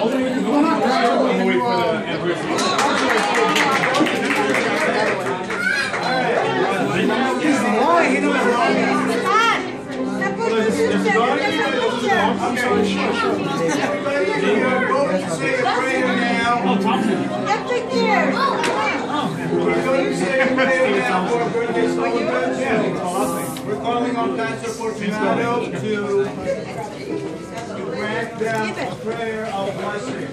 wait for the anniversary. Say a prayer now. Oh, Thompson. Every year. We're going to say a prayer now for a birthday celebration. We're calling on Pastor Fortunato to grant them a prayer of blessing.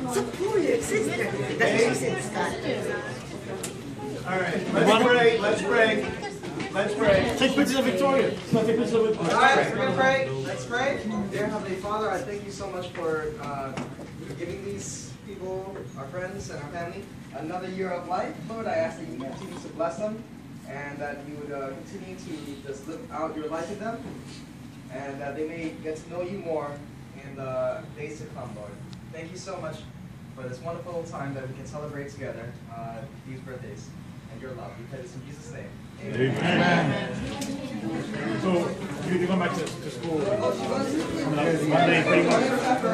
All right, let's pray. Let's pray. Let's pray. Take pictures of Victoria. Take pictures of Victoria. All right, we're going to pray. Let's pray. Dear Heavenly Father, I thank you so much for giving these people, our friends and our family, another year of life. Lord, I ask that you continue to bless them and that you would continue to just live out your life in them and that they may get to know you more in the days to come, Lord. Thank you so much for this wonderful time that we can celebrate together these birthdays and your love. We pray this in Jesus' name. Amen. Amen. So, you're going back to school coming up Monday, pretty much?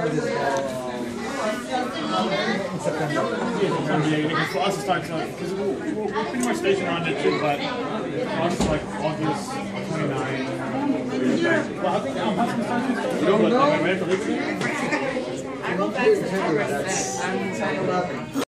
In September. Yeah, for us it starts because we're pretty much stationed around it too, but for us it's like August 29. Well, I think I'm going to start I go back to August 10, 11.